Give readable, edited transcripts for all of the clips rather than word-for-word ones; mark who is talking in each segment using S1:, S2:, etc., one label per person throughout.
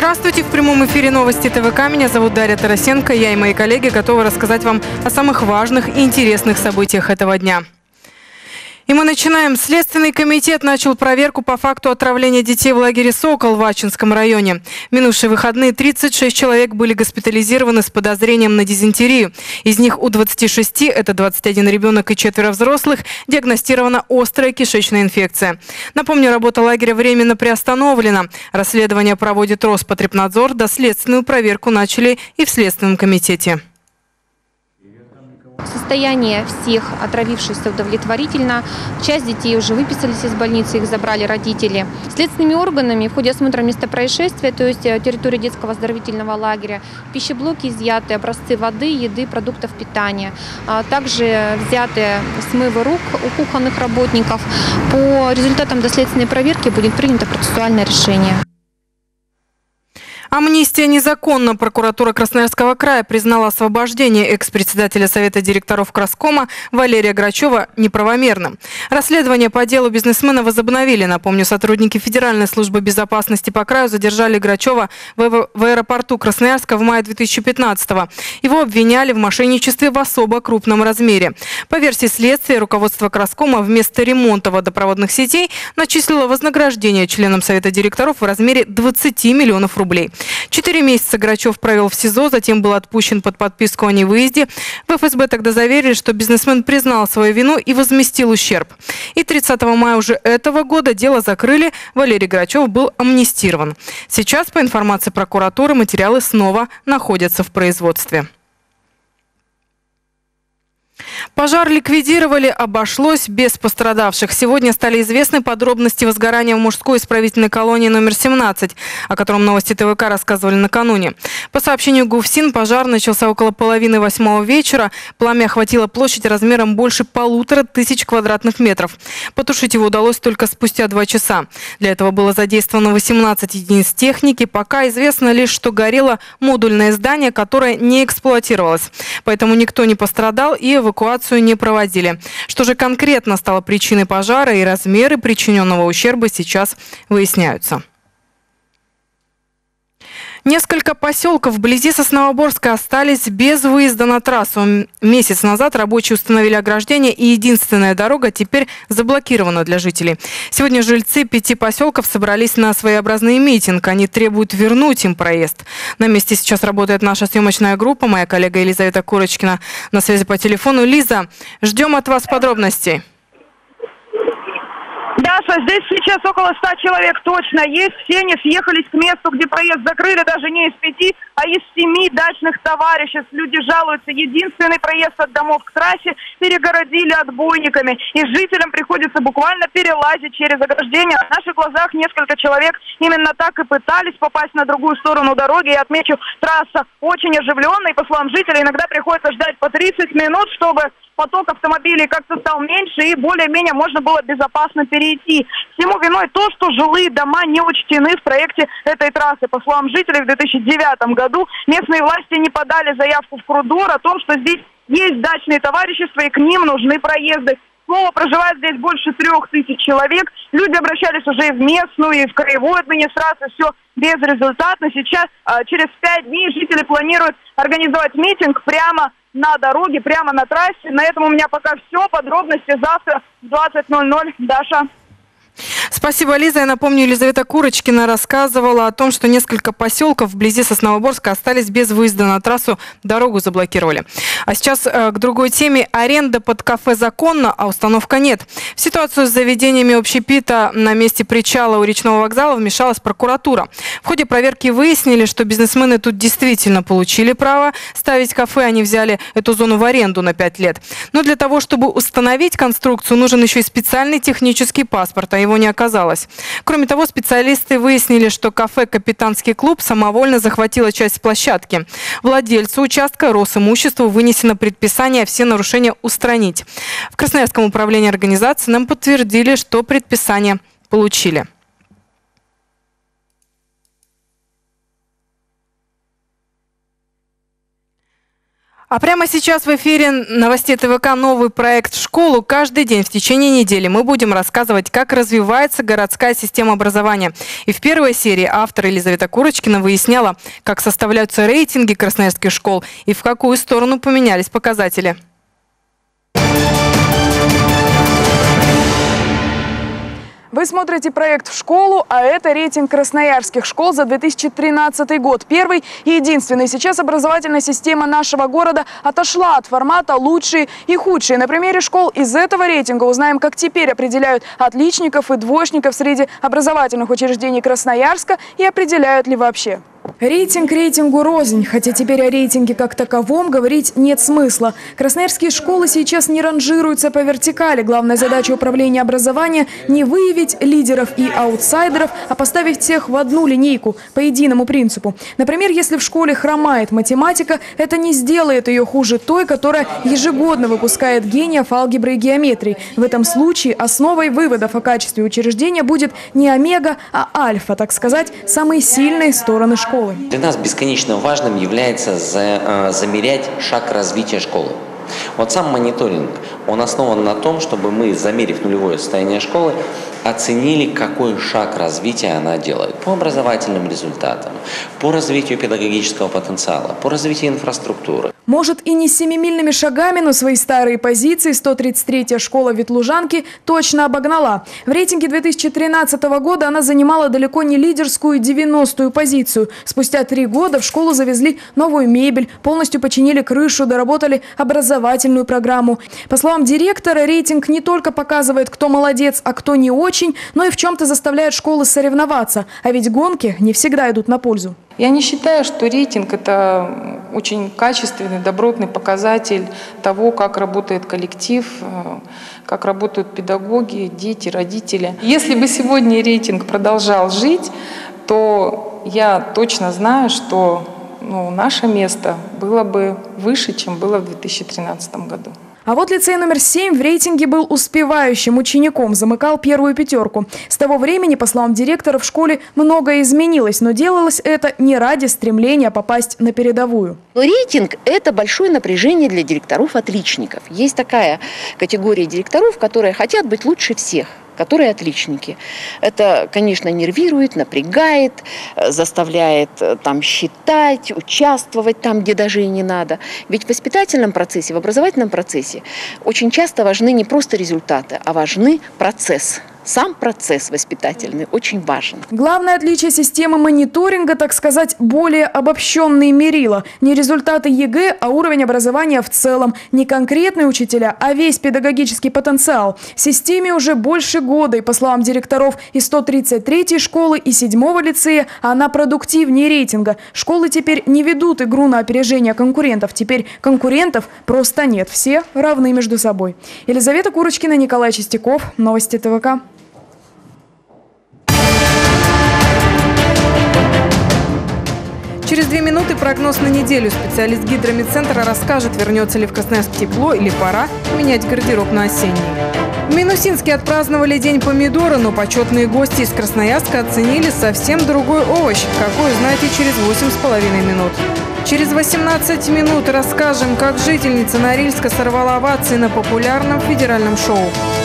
S1: Здравствуйте! В прямом эфире новости ТВК. Меня зовут Дарья Тарасенко. Я и мои коллеги готовы рассказать вам о самых важных и интересных событиях этого дня. И мы начинаем. Следственный комитет начал проверку по факту отравления детей в лагере «Сокол» в Ачинском районе. В минувшие выходные 36 человек были госпитализированы с подозрением на дизентерию. Из них у 26, это 21 ребенок и 4 взрослых, диагностирована острая кишечная инфекция. Напомню, работа лагеря временно приостановлена. Расследование проводит Роспотребнадзор. Доследственную проверку начали и в Следственном комитете.
S2: Состояние всех отравившихся удовлетворительно. Часть детей уже выписались из больницы, их забрали родители. Следственными органами в ходе осмотра места происшествия, то есть территории детского оздоровительного лагеря, в пищеблоке изъяты образцы воды, еды, продуктов питания. Также взяты смывы рук у кухонных работников. По результатам доследственной проверки будет принято процессуальное решение.
S1: Амнистия незаконна. Прокуратура Красноярского края признала освобождение экс-председателя Совета директоров Краскома Валерия Грачева неправомерным. Расследование по делу бизнесмена возобновили. Напомню, сотрудники Федеральной службы безопасности по краю задержали Грачева в аэропорту Красноярска в мае 2015-го. Его обвиняли в мошенничестве в особо крупном размере. По версии следствия, руководство Краскома вместо ремонта водопроводных сетей начислило вознаграждение членам Совета директоров в размере 20 миллионов рублей. 4 месяца Грачев провел в СИЗО, затем был отпущен под подписку о невыезде. В ФСБ тогда заверили, что бизнесмен признал свою вину и возместил ущерб. И 30 мая уже этого года дело закрыли, Валерий Грачев был амнистирован. Сейчас, по информации прокуратуры, материалы снова находятся в производстве. Пожар ликвидировали, обошлось без пострадавших. Сегодня стали известны подробности возгорания в мужской исправительной колонии номер 17, о котором новости ТВК рассказывали накануне. По сообщению ГУФСИН, пожар начался около половины 8 вечера. Пламя охватило площадь размером больше 1500 квадратных метров. Потушить его удалось только спустя 2 часа. Для этого было задействовано 18 единиц техники. Пока известно лишь, что горело модульное здание, которое не эксплуатировалось. Поэтому никто не пострадал и эвакуацию не проводили. Что же конкретно стало причиной пожара и размеры причиненного ущерба сейчас выясняются. Несколько поселков вблизи Сосновоборска остались без выезда на трассу. Месяц назад рабочие установили ограждение, и единственная дорога теперь заблокирована для жителей. Сегодня жильцы 5 поселков собрались на своеобразный митинг. Они требуют вернуть им проезд. На месте сейчас работает наша съемочная группа. Моя коллега Елизавета Курочкина на связи по телефону. Лиза, ждем от вас подробностей.
S3: Даша, здесь сейчас около 100 человек точно есть. Все они съехались к месту, где проезд закрыли даже не из 5, а из 7 дачных товариществ. Люди жалуются, единственный проезд от домов к трассе перегородили отбойниками. И жителям приходится буквально перелазить через ограждение. В наших глазах несколько человек именно так и пытались попасть на другую сторону дороги. Я отмечу, трасса очень оживленная. И, по словам жителей, иногда приходится ждать по 30 минут, чтобы поток автомобилей как-то стал меньше и более-менее можно было безопасно перейти. Всему виной то, что жилые дома не учтены в проекте этой трассы. По словам жителей, в 2009 году местные власти не подали заявку в КРУДОР о том, что здесь есть дачные товарищества и к ним нужны проезды. Слово, проживает здесь больше 3000 человек. Люди обращались уже и в местную, и в краевую администрацию. Все безрезультатно. Сейчас, через 5 дней, жители планируют организовать митинг прямо на дороге, прямо на трассе. На этом у меня пока все. Подробности завтра в 20:00. Даша.
S1: Спасибо, Лиза. Я напомню, Елизавета Курочкина рассказывала о том, что несколько поселков вблизи Сосновоборска остались без выезда на трассу, дорогу заблокировали. А сейчас к другой теме. Аренда под кафе законна, а установка нет. В ситуацию с заведениями общепита на месте причала у речного вокзала вмешалась прокуратура. В ходе проверки выяснили, что бизнесмены тут действительно получили право ставить кафе. Они взяли эту зону в аренду на 5 лет. Но для того, чтобы установить конструкцию, нужен еще и специальный технический паспорт, а его не оказалось. Кроме того, специалисты выяснили, что кафе «Капитанский клуб» самовольно захватило часть площадки. Владельцу участка Росимуществу вынесено предписание все нарушения устранить. В Красноярском управлении организации нам подтвердили, что предписание получили. А прямо сейчас в эфире новостей ТВК новый проект «В школу». Каждый день в течение недели мы будем рассказывать, как развивается городская система образования. И в первой серии автор Елизавета Курочкина выясняла, как составляются рейтинги красноярских школ и в какую сторону поменялись показатели.
S4: Вы смотрите проект «В школу», а это рейтинг красноярских школ за 2013 год. Первый и единственный. Сейчас образовательная система нашего города отошла от формата «лучшие» и «худшие». На примере школ из этого рейтинга узнаем, как теперь определяют отличников и двоечников среди образовательных учреждений Красноярска и определяют ли вообще. Рейтинг рейтингу рознь, хотя теперь о рейтинге как таковом говорить нет смысла. Красноярские школы сейчас не ранжируются по вертикали. Главная задача управления образования – не выявить лидеров и аутсайдеров, а поставить всех в одну линейку по единому принципу. Например, если в школе хромает математика, это не сделает ее хуже той, которая ежегодно выпускает гениев алгебры и геометрии. В этом случае основой выводов о качестве учреждения будет не омега, а альфа, так сказать, самые сильные стороны школы.
S5: Для нас бесконечно важным является замерять шаг развития школы. Вот сам мониторинг, он основан на том, чтобы мы, замерив нулевое состояние школы, оценили, какой шаг развития она делает по образовательным результатам, по развитию педагогического потенциала, по развитию инфраструктуры.
S4: Может, и не семимильными шагами, но свои старые позиции 133-я школа Ветлужанки точно обогнала. В рейтинге 2013 года она занимала далеко не лидерскую 90-ю позицию. Спустя 3 года в школу завезли новую мебель, полностью починили крышу, доработали образовательную программу. По словам директора, рейтинг не только показывает, кто молодец, а кто не очень, но и в чем-то заставляет школы соревноваться. А ведь гонки не всегда идут на пользу.
S6: Я не считаю, что рейтинг – это очень качественный, добротный показатель того, как работает коллектив, как работают педагоги, дети, родители. Если бы сегодня рейтинг продолжал жить, то я точно знаю, что наше место было бы выше, чем было в 2013 году.
S4: А вот лицей номер 7 в рейтинге был успевающим учеником, замыкал первую пятерку. С того времени, по словам директора, в школе многое изменилось, но делалось это не ради стремления попасть на передовую.
S7: Рейтинг – это большое напряжение для директоров-отличников. Есть такая категория директоров, которые хотят быть лучше всех, которые отличники. Это, конечно, нервирует, напрягает, заставляет там считать, участвовать там, где даже и не надо. Ведь в воспитательном процессе, в образовательном процессе очень часто важны не просто результаты, а важны процесс. Сам процесс воспитательный очень важен.
S4: Главное отличие системы мониторинга, так сказать, более обобщенные мерила. Не результаты ЕГЭ, а уровень образования в целом. Не конкретные учителя, а весь педагогический потенциал. В системе уже больше года, и по словам директоров и 133-й школы, и 7-го лицея, она продуктивнее рейтинга. Школы теперь не ведут игру на опережение конкурентов. Теперь конкурентов просто нет. Все равны между собой. Елизавета Курочкина, Николай Чистяков. Новости ТВК.
S1: Через 2 минуты прогноз на неделю. Специалист гидромедцентра расскажет, вернется ли в Красноярск тепло или пора менять гардероб на осенний. В Минусинске отпраздновали День помидора, но почетные гости из Красноярска оценили совсем другой овощ. Какой, узнаете через 8,5 минут. Через 18 минут расскажем, как жительница Норильска сорвала овации на популярном федеральном шоу.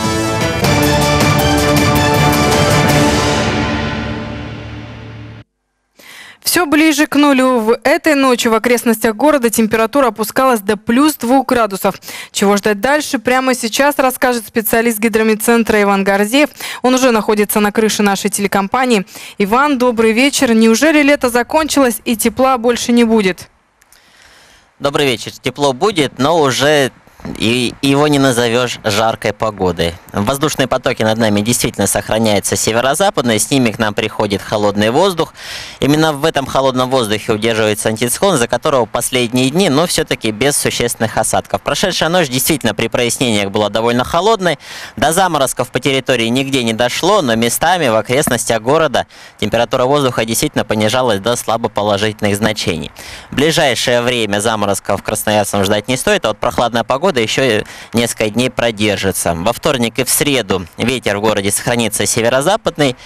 S1: Все ближе к нулю. В этой ночью в окрестностях города температура опускалась до плюс 2 градусов. Чего ждать дальше, прямо сейчас расскажет специалист гидромедцентра Иван Гордеев. Он уже находится на крыше нашей телекомпании. Иван, добрый вечер. Неужели лето закончилось и тепла больше не будет?
S8: Добрый вечер. Тепло будет, но уже и его не назовешь жаркой погодой. Воздушные потоки над нами действительно сохраняются северо-западные, с ними к нам приходит холодный воздух. Именно в этом холодном воздухе удерживается антициклон, за которого последние дни, но все-таки без существенных осадков. Прошедшая ночь действительно при прояснениях была довольно холодной. До заморозков по территории нигде не дошло, но местами в окрестностях города температура воздуха действительно понижалась до слабо положительных значений. В ближайшее время заморозков красноярцам ждать не стоит, а вот прохладная погода еще несколько дней продержится. Во вторник и в среду ветер в городе сохранится северо-западный.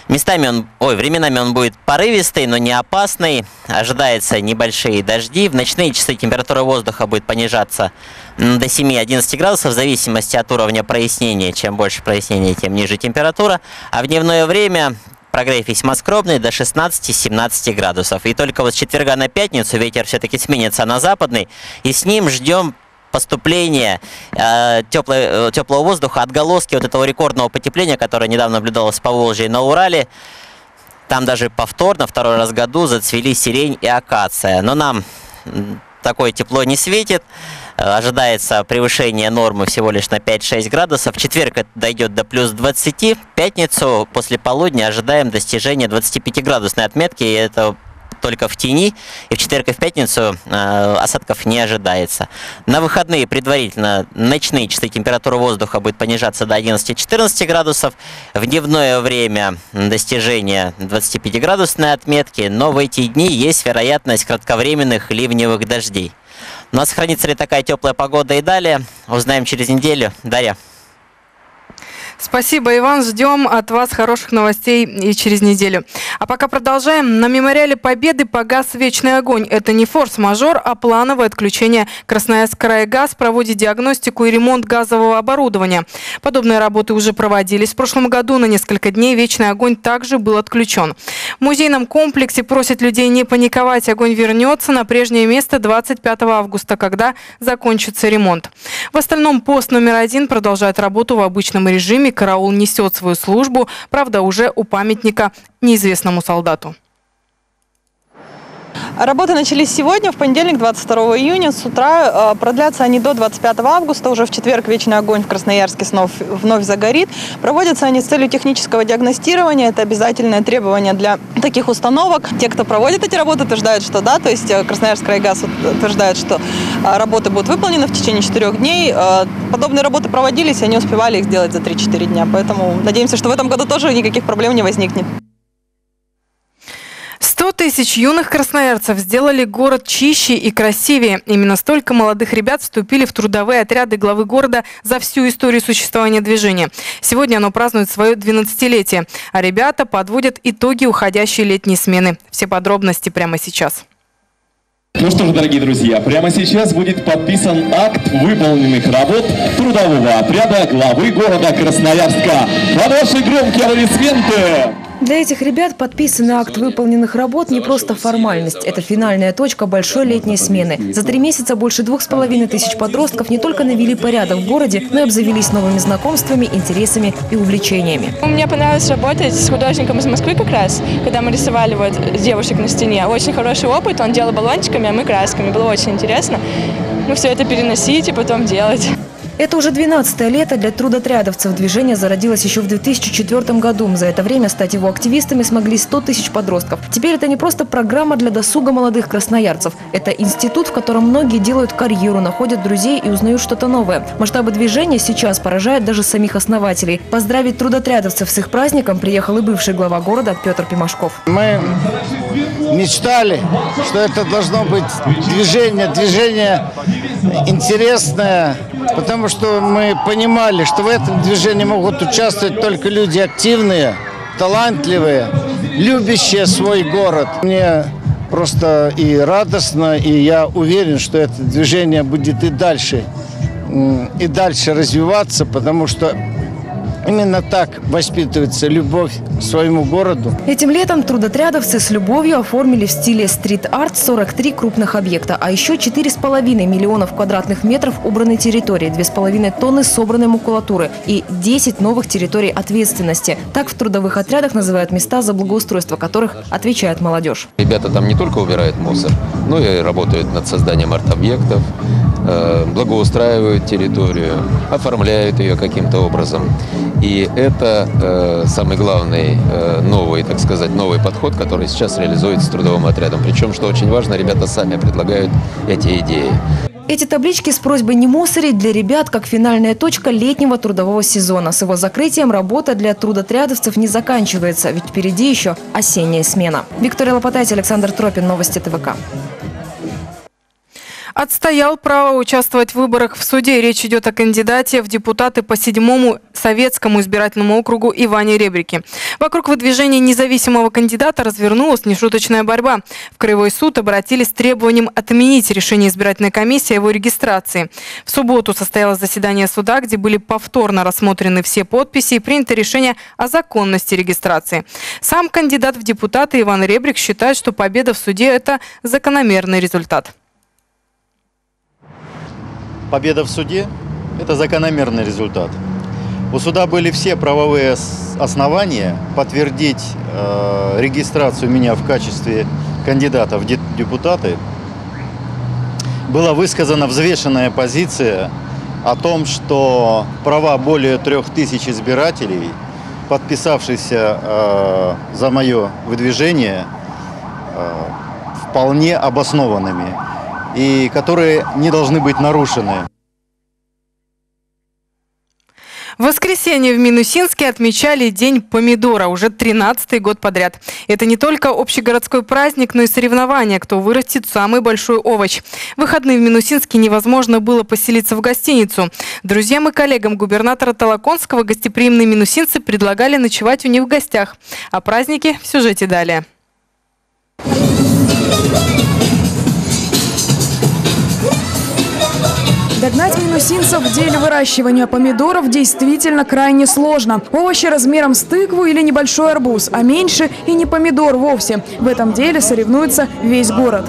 S8: Временами он будет порывистый, но не опасный. Ожидается небольшие дожди. В ночные часы температура воздуха будет понижаться до 7-11 градусов в зависимости от уровня прояснения. Чем больше прояснения, тем ниже температура. А в дневное время прогрев весьма скромный, до 16-17 градусов. И только вот с четверга на пятницу ветер все-таки сменится на западный. И с ним ждем поступление теплого воздуха, отголоски вот этого рекордного потепления, которое недавно наблюдалось по Волжье и на Урале. Там даже повторно, второй раз в году, зацвели сирень и акация. Но нам такое тепло не светит. Ожидается превышение нормы всего лишь на 5-6 градусов. В четверг это дойдет до плюс 20. В пятницу после полудня ожидаем достижения 25-градусной отметки. И это только в тени, и в четверг и в пятницу осадков не ожидается. На выходные предварительно ночные часы температура воздуха будет понижаться до 11-14 градусов. В дневное время достижение 25-градусной отметки, но в эти дни есть вероятность кратковременных ливневых дождей. Ну а сохранится ли такая теплая погода и далее, узнаем через неделю. Дарья.
S1: Спасибо, Иван. Ждем от вас хороших новостей и через неделю. А пока продолжаем. На мемориале Победы погас вечный огонь. Это не форс-мажор, а плановое отключение. Красноярск-Крайгаз проводит диагностику и ремонт газового оборудования. Подобные работы уже проводились. В прошлом году на несколько дней вечный огонь также был отключен. В музейном комплексе просят людей не паниковать. Огонь вернется на прежнее место 25 августа, когда закончится ремонт. В остальном пост номер 1 продолжает работу в обычном режиме. Караул несет свою службу, правда, уже у памятника неизвестному солдату.
S9: Работы начались сегодня, в понедельник, 22 июня, с утра. Продлятся они до 25 августа. Уже в четверг вечный огонь в Красноярске вновь загорит. Проводятся они с целью технического диагностирования. Это обязательное требование для таких установок. Те, кто проводит эти работы, утверждают, что да. То есть Красноярск-Крайгаз утверждает, что работы будут выполнены в течение 4 дней. Подобные работы проводились, они успевали их сделать за 3-4 дня. Поэтому надеемся, что в этом году тоже никаких проблем не возникнет.
S1: 100 тысяч юных красноярцев сделали город чище и красивее. Именно столько молодых ребят вступили в трудовые отряды главы города за всю историю существования движения. Сегодня оно празднует свое 12-летие, а ребята подводят итоги уходящей летней смены. Все подробности прямо сейчас.
S10: Ну что ж, дорогие друзья, прямо сейчас будет подписан акт выполненных работ трудового отряда главы города Красноярска. Под ваши громкие аплодисменты!
S11: Для этих ребят подписанный акт выполненных работ не просто формальность. Это финальная точка большой летней смены. За 3 месяца больше 2500 подростков не только навели порядок в городе, но и обзавелись новыми знакомствами, интересами и увлечениями.
S12: Мне понравилось работать с художником из Москвы как раз, когда мы рисовали вот девушек на стене. Очень хороший опыт, он делал баллончиками, а мы красками. Было очень интересно. Ну, все это переносить и потом делать.
S11: Это уже 12-е лето для трудотрядовцев. Движение зародилось еще в 2004 году. За это время стать его активистами смогли 100 тысяч подростков. Теперь это не просто программа для досуга молодых красноярцев. Это институт, в котором многие делают карьеру, находят друзей и узнают что-то новое. Масштабы движения сейчас поражают даже самих основателей. Поздравить трудотрядовцев с их праздником приехал и бывший глава города Петр Пимашков.
S13: Мы мечтали, что это должно быть движение интересное, потому что мы понимали, что в этом движении могут участвовать только люди активные, талантливые, любящие свой город. Мне просто и радостно, и я уверен, что это движение будет и дальше развиваться, потому что именно так воспитывается любовь к своему городу.
S11: Этим летом трудотрядовцы с любовью оформили в стиле стрит-арт 43 крупных объекта, а еще 4,5 миллионов квадратных метров убранной территории, 2,5 тонны собранной макулатуры и 10 новых территорий ответственности. Так в трудовых отрядах называют места, за благоустройство которых отвечает молодежь.
S14: Ребята там не только убирают мусор, но и работают над созданием арт-объектов, благоустраивают территорию, оформляют ее каким-то образом. И это самый главный новый подход, который сейчас реализуется с трудовым отрядом. Причем, что очень важно, ребята сами предлагают эти идеи.
S11: Эти таблички с просьбой не мусорить для ребят как финальная точка летнего трудового сезона. С его закрытием работа для трудотрядовцев не заканчивается, ведь впереди еще осенняя смена. Виктория Лопатайте, Александр Тропин, Новости ТВК.
S1: Отстоял право участвовать в выборах в суде. Речь идет о кандидате в депутаты по 7-му Советскому избирательному округу Иване Ребрике. Вокруг выдвижения независимого кандидата развернулась нешуточная борьба. В Краевой суд обратились с требованием отменить решение избирательной комиссии о его регистрации. В субботу состоялось заседание суда, где были повторно рассмотрены все подписи и принято решение о законности регистрации. Сам кандидат в депутаты Иван Ребрик считает, что победа в суде – это закономерный результат.
S15: Победа в суде – это закономерный результат. У суда были все правовые основания подтвердить регистрацию меня в качестве кандидата в депутаты. Была высказана взвешенная позиция о том, что права более 3000 избирателей, подписавшихся за мое выдвижение, вполне обоснованными и которые не должны быть нарушены.
S1: В воскресенье в Минусинске отмечали День помидора уже 13-й год подряд. Это не только общегородской праздник, но и соревнования, кто вырастет самый большой овощ. В выходные в Минусинске невозможно было поселиться в гостиницу. Друзьям и коллегам губернатора Толоконского гостеприимные минусинцы предлагали ночевать у них в гостях. О празднике в сюжете далее.
S4: Догнать минусинцев в деле выращивания помидоров действительно крайне сложно. Овощи размером с тыкву или небольшой арбуз, а меньше и не помидор вовсе. В этом деле соревнуется весь город.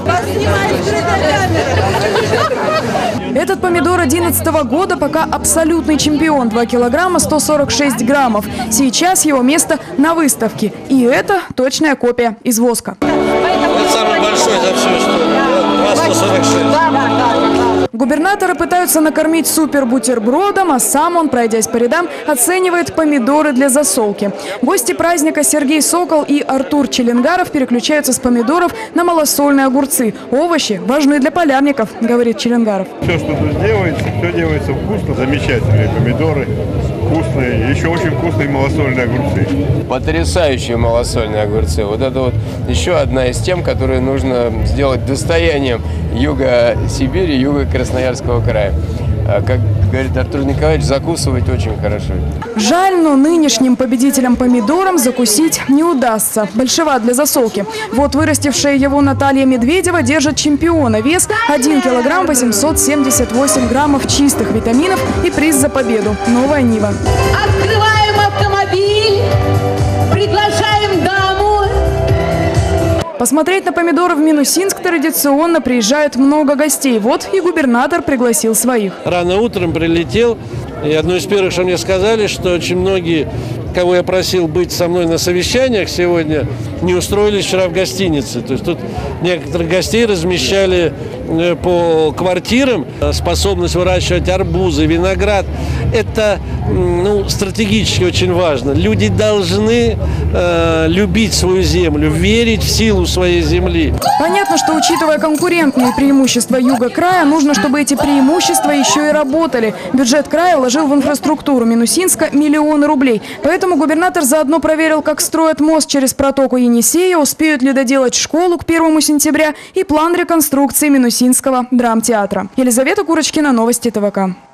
S4: Этот помидор 2011 года пока абсолютный чемпион. 2 килограмма 146 граммов. Сейчас его место на выставке. И это точная копия из воска.
S16: Это самый большой за всю историю. 246.
S4: Губернатора пытаются накормить супер-бутербродом, а сам он, пройдясь по рядам, оценивает помидоры для засолки. Гости праздника Сергей Сокол и Артур Челенгаров переключаются с помидоров на малосольные огурцы. Овощи важны для полярников, говорит Челенгаров.
S17: Все, что тут делается, все делается вкусно. Замечательные помидоры, вкусные, еще очень вкусные малосольные огурцы.
S18: Потрясающие малосольные огурцы. Вот это вот еще одна из тем, которые нужно сделать достоянием юга Сибири, юга Красноярского края. Как говорит Артур Николаевич, закусывать очень хорошо.
S4: Жаль, но нынешним победителям помидором закусить не удастся. Большеват для засолки. Вот вырастившая его Наталья Медведева держит чемпиона. Вес 1 килограмм 878 граммов чистых витаминов и приз за победу. Новая Нива.
S19: Открываем автомобиль, приглашаем даму.
S4: Посмотреть на помидоры в Минусинск традиционно приезжают много гостей. Вот и губернатор пригласил своих.
S20: Рано утром прилетел, и одно из первых, что мне сказали, что очень многие, кого я просил быть со мной на совещаниях сегодня, не устроились вчера в гостинице. То есть тут некоторых гостей размещали по квартирам. Способность выращивать арбузы, виноград – это стратегически очень важно. Люди должны любить свою землю, верить в силу своей земли.
S4: Понятно, что, учитывая конкурентные преимущества юга края, нужно, чтобы эти преимущества еще и работали. Бюджет края вложил в инфраструктуру Минусинска миллионы рублей. Поэтому губернатор заодно проверил, как строят мост через протоку Енисея, успеют ли доделать школу к 1 сентября и план реконструкции Минусинского драмтеатра. Елизавета Курочкина, новости ТВК.